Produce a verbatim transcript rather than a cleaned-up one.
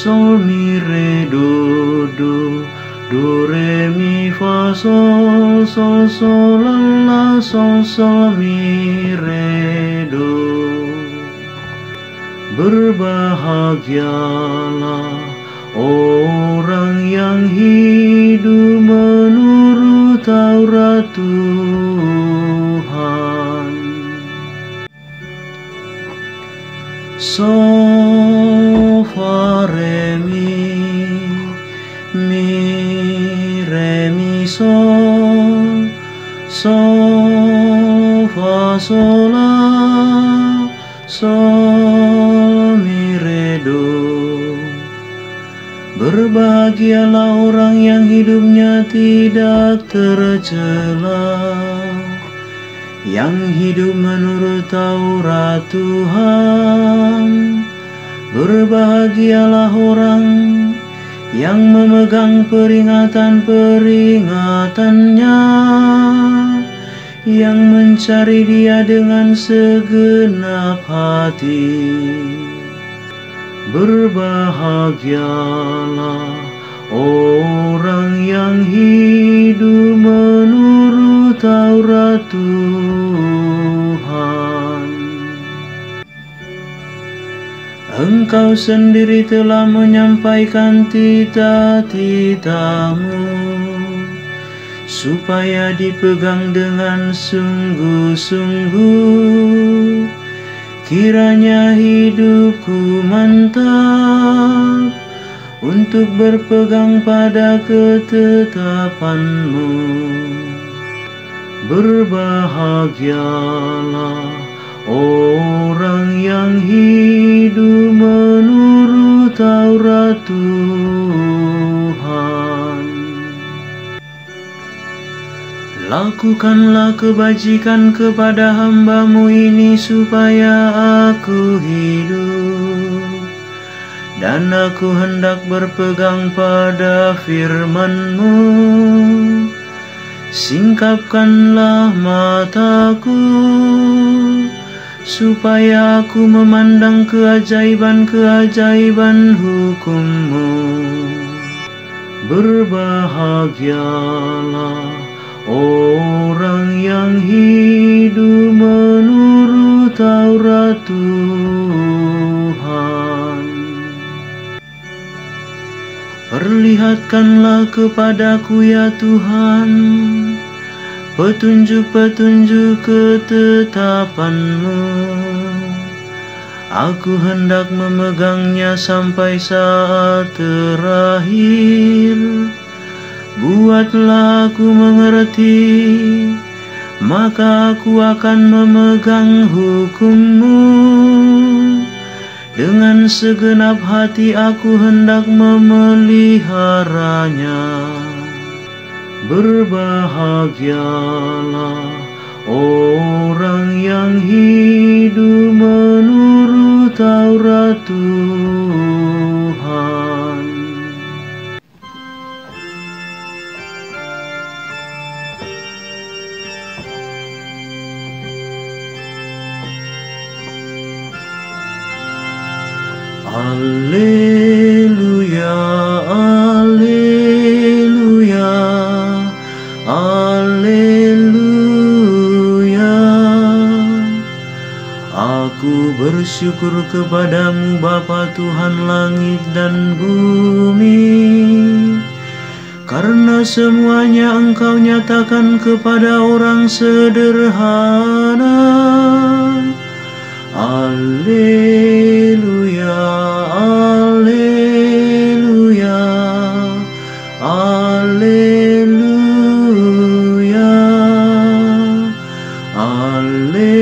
sol mi re do do, do re mi fa sol, sol sol la la sol sol mi re do. Berbahagialah orang yang hidup menurut Taurat Tuhan. Sol fa re mi, mi re mi sol, sol fa sol la, sol mi re do. Berbahagialah orang yang hidupnya tidak tercela, yang hidup menurut Taurat Tuhan. Berbahagialah orang yang memegang peringatan-peringatannya, yang mencari Dia dengan segenap hati. Berbahagialah orang yang hidup menurut Taurat Tuhan. Engkau sendiri telah menyampaikan titah-titahmu, supaya dipegang dengan sungguh-sungguh. Kiranya hidupku mantap untuk berpegang pada ketetapan-Mu. Berbahagialah orang yang hidup menurut Taurat Tuhan. Lakukanlah kebajikan kepada hamba-Mu ini supaya aku hidup, dan aku hendak berpegang pada firman-Mu. Singkapkanlah mataku, supaya aku memandang keajaiban-keajaiban hukum-Mu. Berbahagialah orang yang hidup menurut Taurat Tuhan. Perlihatkanlah kepadaku ya Tuhan petunjuk-petunjuk ketetapan-Mu. Aku hendak memegangnya sampai saat terakhir. Buatlah aku mengerti, maka aku akan memegang hukum-Mu. Dengan segenap hati aku hendak memeliharanya. Berbahagialah orang yang hidup menurut Taurat Tuhan. Alleluia, alleluia, alleluia. Aku bersyukur kepadamu Bapa Tuhan langit dan bumi, karena semuanya Engkau nyatakan kepada orang sederhana. Alleluia, alleluia, alleluia, alleluia.